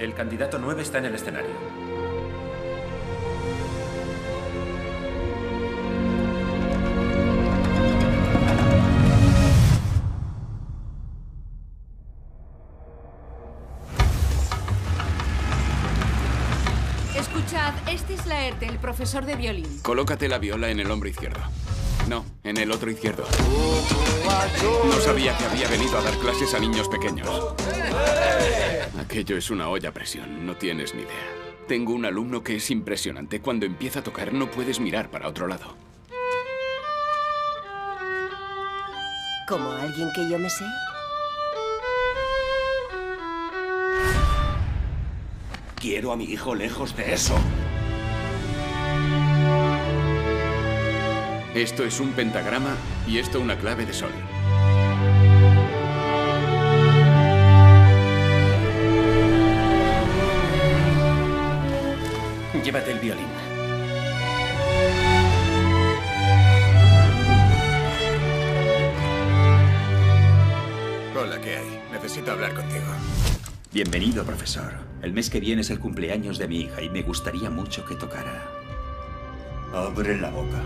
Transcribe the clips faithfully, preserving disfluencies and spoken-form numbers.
El candidato nueve está en el escenario. Escuchad, este es Laerte, el profesor de violín. Colócate la viola en el hombro izquierdo. No, en el otro izquierdo. No sabía que había venido a dar clases a niños pequeños. Aquello es una olla a presión, no tienes ni idea. Tengo un alumno que es impresionante. Cuando empieza a tocar no puedes mirar para otro lado. ¿Como alguien que yo me sé? Quiero a mi hijo lejos de eso. Esto es un pentagrama y esto una clave de sol. Llévate el violín. Hola, ¿qué hay? Necesito hablar contigo. Bienvenido, profesor. El mes que viene es el cumpleaños de mi hija y me gustaría mucho que tocara. Abre la boca.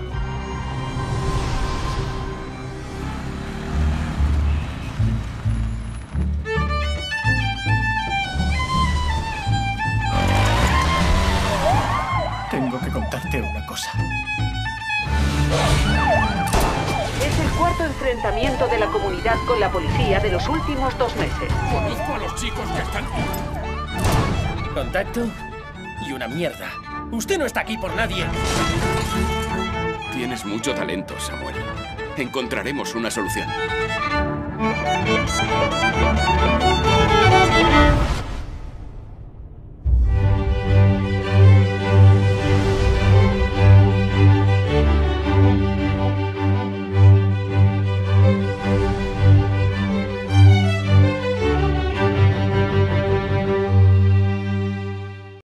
Tengo que contarte una cosa. Es el cuarto enfrentamiento de la comunidad con la policía de los últimos dos meses. Conozco a los chicos que están... Contacto y una mierda. Usted no está aquí por nadie. Tienes mucho talento, Samuel. Encontraremos una solución.